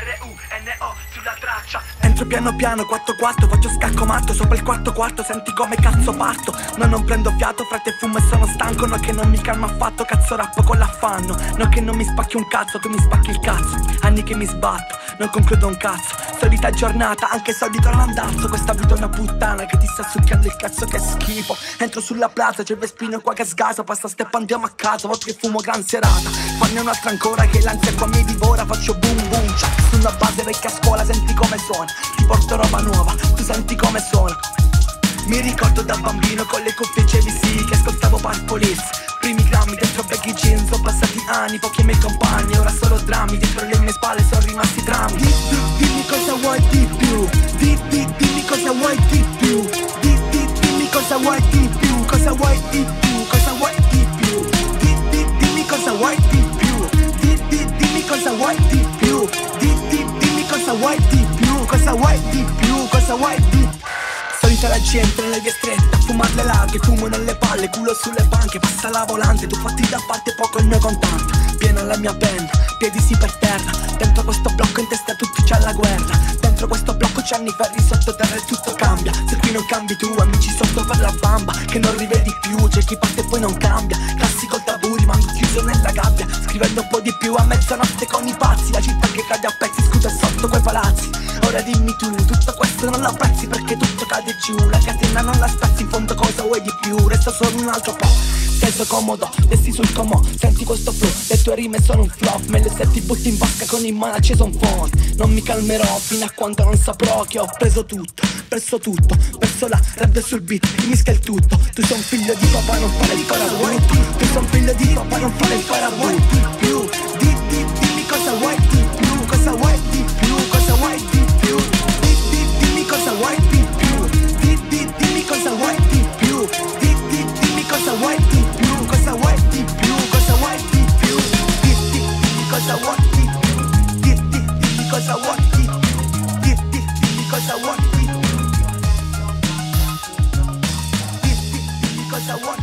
RUNO sulla traccia. Entro piano piano, 4-4, faccio scacco matto. Sopra il quarto quarto, senti come cazzo parto. No, non prendo fiato, frate fumo e sono stanco. No che non mi calma affatto, cazzo rappo con l'affanno. No che non mi spacchi un cazzo, tu mi spacchi il cazzo. Anni che mi sbatto, non concludo un cazzo. Solita giornata, anche solito l'andazzo. Questa vita è una puttana che ti sta succhiando il cazzo, che schifo. Entro sulla plaza, c'è il Vespino qua che sgasa. Passa step, andiamo a casa, vodka e fumo gran serata. Fanne un'altra ancora che l'ansia qua mi divora. Faccio boom boom, chuck sulla base vecchia scuola. Senti come suona, ti porto roba nuova, tu senti come suona. Mi ricordo da bambino con le cuffie JVC che ascoltavo Park Police. Primi grammi dentro baggy jeans, sono passati anni, pochi ai miei compagni. Ora solo drammi, dietro le mie spalle sono rimasti drammi. Dimmi cosa vuoi di più, dimmi cosa vuoi di più. Dimmi cosa vuoi di più, cosa vuoi di più, cosa vuoi di più. Dimmi cosa vuoi di più, dimmi cosa vuoi di più. Dimmi cosa vuoi di più, cosa vuoi di più, cosa vuoi di più. Solita la gente nelle vie strette, a fumare le larghe, fumo nelle palle, culo sulle banche, passa la volante, tu fatti da parte poco il mio contante. Piena la mia penna, piedi sì per terra, dentro questo blocco in testa a tutti c'è la guerra. Dentro questo blocco c'è anni ferri sottoterra e tutto cambia. Se qui non cambi tu, amici sotto per la bamba, che non rivedi più, c'è chi parte e poi non cambia. Classico tabù, rimango chiuso nella gabbia, scrivendo un po' di più a mezzanotte con i pazzi. La città che cade a pezzi, scusa sotto quei palazzi. Ora dimmi tu, tutto questo non lo apprezzi perché tutto cade giù. La catena non la spezzi, in fondo cosa vuoi di più? Resta solo un altro po', steso comodo, resti sul comò. Senti questo flow, le tue rime sono un flop. Me le se ti butti in vasca con in mano acceso un phone. Non mi calmerò fino a quando non saprò che ho preso tutto, perso tutto, perso la rabbia sul beat, mi mischia il tutto. Tu sei un figlio di papà, non fare il farabutto. Tu sei un figlio di papà, non fare il farabutto. Di più, dimmi cosa vuoi di più, cosa vuoi di più, cosa vuoi di più. Dimmi cosa vuoi di più, dimmi cosa vuoi di più. Dimmi cosa vuoi di più, cosa vuoi di più, cosa vuoi di più. Dimmi cosa vuoi di più, dimmi cosa vuoi di più, dimmi cosa vuoi di più, dimmi cosa vuoi.